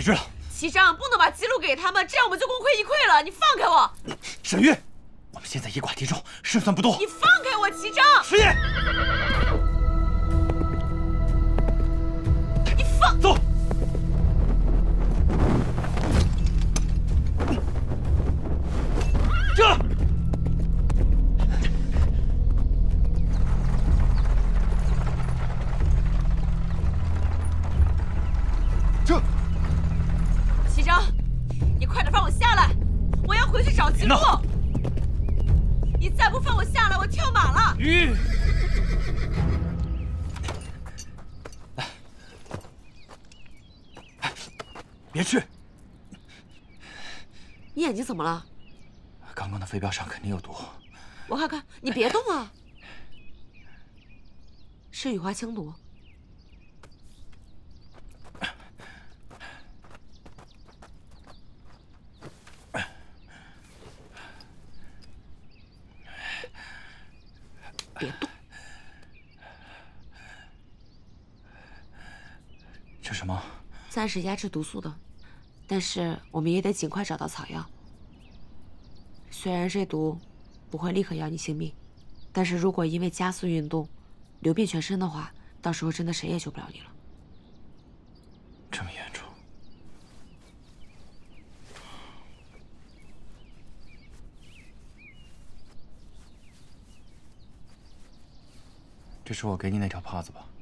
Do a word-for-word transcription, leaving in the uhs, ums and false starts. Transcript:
知道。 齐章，不能把记录给他们，这样我们就功亏一篑了。你放开我！ 沈玉，我们现在以寡敌众，胜算不多。 你放开我，齐章！ 师爷， 你放走。这。 这， 齐章，你快点放我下来，我要回去找记录。你再不放我下来，我跳马了。 玉，来，别去。 你眼睛怎么了？ 刚刚的飞镖上肯定有毒。 我看看，你别动啊。是雨花枪毒。 别动！ 这什么？ 暂时压制毒素的，但是我们也得尽快找到草药。虽然这毒不会立刻要你性命，但是如果因为加速运动流遍全身的话，到时候真的谁也救不了你了。 这么严重？这是我给你那条帕子吧？